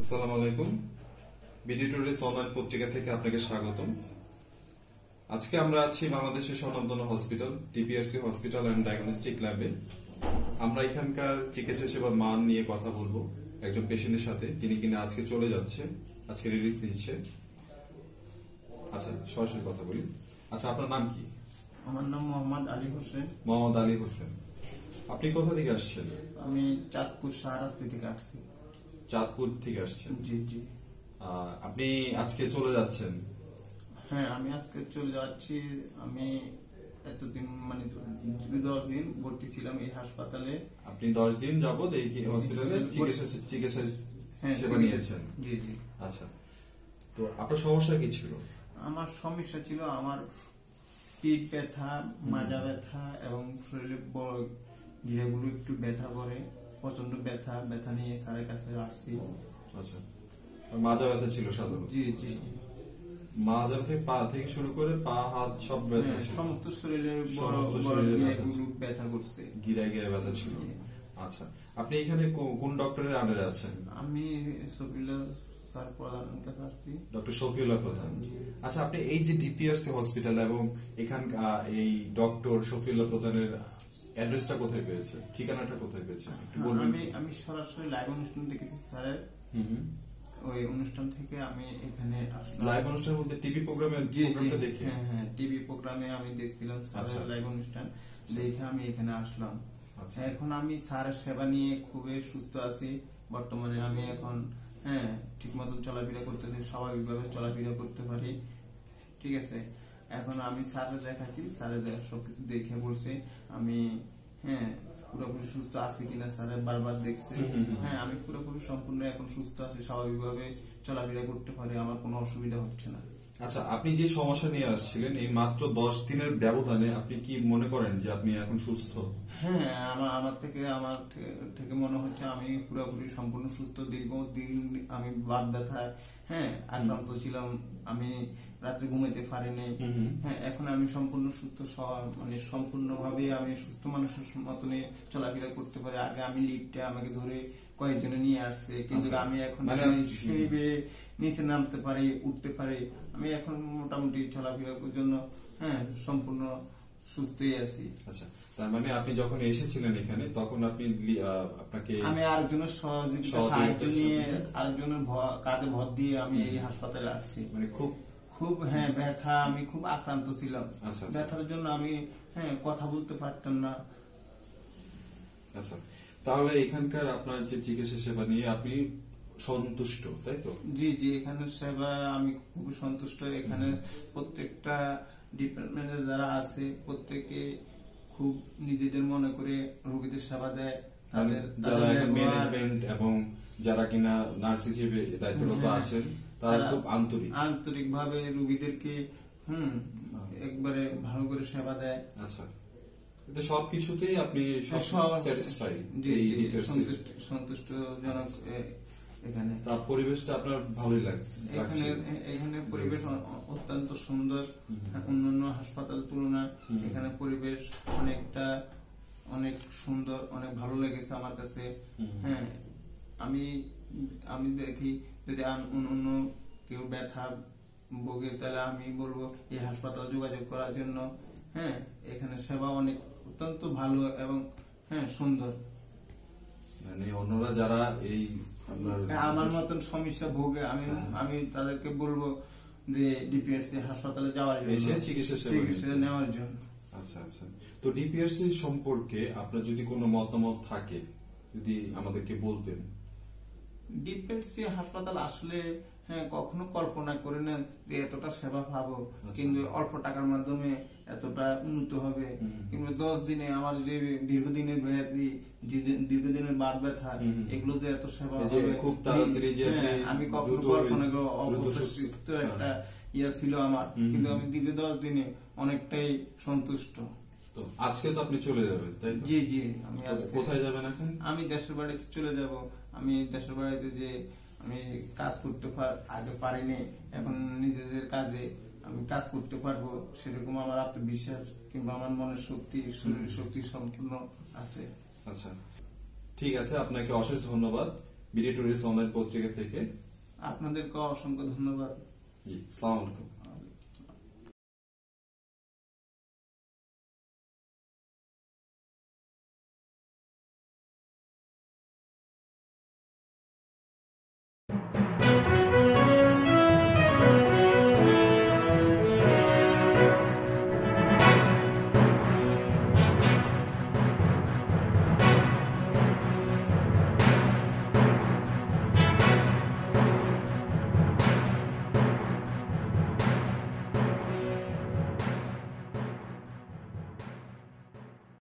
আসসালামু আলাইকুম। BD today's online পত্রিকা থেকে আপনাকে স্বাগতম। আজকে আমরা আছি বাংলাদেশের স্বনামধন্য hospital DPRC hospital and diagnostic ল্যাবে। আমরা এখানকার চিকিৎসা সেবার মান নিয়ে কথা বলবো একজন পেশেন্টের সাথে, যিনি কিনা আজকে চলে যাচ্ছে, আজকে রিলিফ নিচ্ছে। আচ্ছা, সরাসরি কথা বলি। আচ্ছা, আপনার নাম কি? আমার নাম মোহাম্মদ আলী হোসেন। মোহাম্মদ আলী হোসেন। আপনি কোথা থেকে আসছেন? আমি চাঁদপুর শাহরাস্তি থেকে আসছি। চাঁদপুর থেকে আসছেন? জি জি। আপনি আজকে চলে যাচ্ছেন? হ্যাঁ, আমি আজকে চলে যাচ্ছি। আমি এতদিন 10 দিন ভর্তি ছিলাম এই হাসপাতালে। আপনি 10 দিন যাবত এই হসপিটালে চিকিৎসা সেবা নিয়েছেন? জি জি। আচ্ছা, তো আপনার সমস্যা কি ছিল? আমার সমস্যা ছিল, আমার পিঠ ব্যথা, মাজা ব্যথা এবং শরীরে বড় গিরাগুলো একটু ব্যথা করে, প্রচন্ড ব্যথা নিয়ে স্যারের কাছে আসছি। আচ্ছা, মাজা ব্যথা ছিল সাধারণত? জি জি। মাজা থেকে পা থেকে শুরু করে পা হাত সব ব্যথা ছিল? সমস্ত শরীরের বড় ব্যথা করছে, গিরায় ব্যথা ছিল। আচ্ছা, আপনি এখানে কোন ডক্টরের আন্ডারে আছেন? আমি শফিউল্লাহ স্যার প্রধানের কাছে আসছি। ডক্টর শফিউল্লাহ প্রধান। আচ্ছা, আপনি এই যে ডিপিআরসি হসপিটাল এবং এখানকার এই ডক্টর শফিউল্লাহ প্রধানের অ্যাড্রেসটা কোথায় পেয়েছে, ঠিকানাটা কোথায় পেয়েছে একটু বলবেন? আমি সরাসরি লাইভ অনুষ্ঠান দেখেছি স্যারের। ওই অনুষ্ঠান থেকে আমি এখানে আসলাম। লাইভ অনুষ্ঠান বলতে টিভি প্রোগ্রামটা দেখে? হ্যাঁ, টিভি প্রোগ্রামে আমি দেখছিলাম স্যারের লাইভ অনুষ্ঠান, দেখে আমি এখানে আসলাম। এখন আমি স্যারের সেবা নিয়ে খুবই সুস্থ আছি বর্তমানে। আমি এখন ঠিক মতন চলাফেরা করতেছি, স্বাভাবিকভাবে চলাফেরা করতে পারি। ঠিক আছে, এখন আমি স্যারের দেখাচ্ছি, স্যারের সবকিছু দেখে বলছে আমি পুরোপুরি সুস্থ আছি কিনা স্যারের বারবার দেখছে। আমি পুরোপুরি সম্পূর্ণ এখন সুস্থ আছি, স্বাভাবিকভাবে চলাফেরা করতে পারি, আমার কোনো অসুবিধা হচ্ছে না। আচ্ছা, আপনি যে সমস্যা নিয়ে আসছিলেন এই মাত্র 10 দিনের ব্যবধানে আপনি কি মনে করেন যে আপনি এখন সুস্থ? হ্যাঁ, আমার থেকে মনে হচ্ছে আমি পুরোপুরি সম্পূর্ণ সুস্থ। দীর্ঘদিন আমি বাত ব্যথায় আক্রান্ত ছিলাম, আমি রাত্রে ঘুমাইতে পারিনি। এখন আমি সম্পূর্ণ সুস্থ, সম্পূর্ণভাবে আমি সুস্থ মানুষের মতনে চলাফেরা করতে পারি। আগে আমি লিফটে আমাকে ধরে কয়েকজনে নিয়ে আসছে, কিন্তু আমি এখন নিচে নামতে পারি, উঠতে পারি। আমি এখন মোটামুটি চলাফেরার জন্য সম্পূর্ণ সুস্থই আছি। আচ্ছা, তার মানে আপনি যখন এসেছিলেন এখানে তখন আপনাকে আমি আরেকজনের সাহায্য নিয়ে, আরেকজনের কাঁধে ভর দিয়ে আমি এই হাসপাতালে আসছি। মানে খুব ব্যথা, আমি খুব আক্রান্ত ছিলাম। ব্যথার জন্য আমি কথা বলতে পারতাম না। আচ্ছা, তাহলে এখানকার আপনার যে চিকিৎসা সেবা নিয়ে আপনি সন্তুষ্ট, তাই তো? জি জি, এখানে সেবা আমি খুব সন্তুষ্ট। এখানে প্রত্যেকটা ডিপার্টমেন্টে যারা আছে প্রত্যেকে খুব নিজেদের মনে করে রোগীদের সেবা দেয়। যারা ম্যানেজমেন্ট এবং যারা কিনা নার্স হিসেবে দায়িত্বরত আছেন তারা খুব আন্তরিক ভাবে রোগীদেরকে একবারে ভালো করে সেবা দেয়। আচ্ছা, সবকিছুতেই আপনি সন্তুষ্টজনক। এখানে তার পরিবেশটা আপনার ভালোই লাগছে? এখানে পরিবেশ অত্যন্ত সুন্দর, অন্যান্য হাসপাতাল তুলনায় এখানে পরিবেশ অনেক সুন্দর, অনেক ভালো লেগেছে আমার কাছে। আমি দেখি যদি অন্য কেউ ব্যথা ভোগে তাহলে আমি বলবো এই হাসপাতাল যোগাযোগ করার জন্য। এখানে সেবা অত্যন্ত ভালো এবং সুন্দর। মানে অন্যরা যারা এই আমার মতন সমস্যা ভোগে, আমি তাদেরকে বলবো যে ডিপিআরসি হাসপাতালে যাওয়ার জন্য, চিকিৎসা নেওয়ার জন্য। আচ্ছা আচ্ছা, তো ডিপিআরসি সম্পর্কে আপনার যদি কোনো মতামত থাকে যদি আমাদেরকে বলতেন। ডিপিআরসি হাসপাতাল আসলে কখনো কল্পনা করে না যে এতটা সেবা পাবো, কিন্তু অল্প টাকার মাধ্যমে এতটা উন্নত হবে। কিন্তু 10 দিনে আমার যে দীর্ঘদিনের ব্যাধি, দীর্ঘদিনের বাত ব্যথা, এগুলো যে এত সেবা হবে খুব তাড়াতাড়ি, আমি কখনো কল্পনা করে অপ্রত্যাশিত একটা ছিল আমার। কিন্তু আমি দীর্ঘ 10 দিনে অনেকটাই সন্তুষ্ট। তো আজকে তো আপনি চলে যাবেন, তাই তো? জি জি। আমি কোথায় যাবেন এখন? আমি দেশের বাড়িতে চলে যাব। আমি দেশের বাড়িতে যে আমি কাজ করতে আগে পারিনি, এখন নিজেদের কাজে আমি কাজ করতে পারবো সেরকম আমার আত্মবিশ্বাস কিংবা আমার মনের শক্তি, শরীর শক্তি সম্পূর্ণ আছে। আচ্ছা, ঠিক আছে, আপনাকে অশেষ ধন্যবাদ। বিডি টুরিস্ট অনলাইন পত্রিকা থেকে। আপনাদেরকে অসংখ্য ধন্যবাদ। জি, আসসালামু আলাইকুম।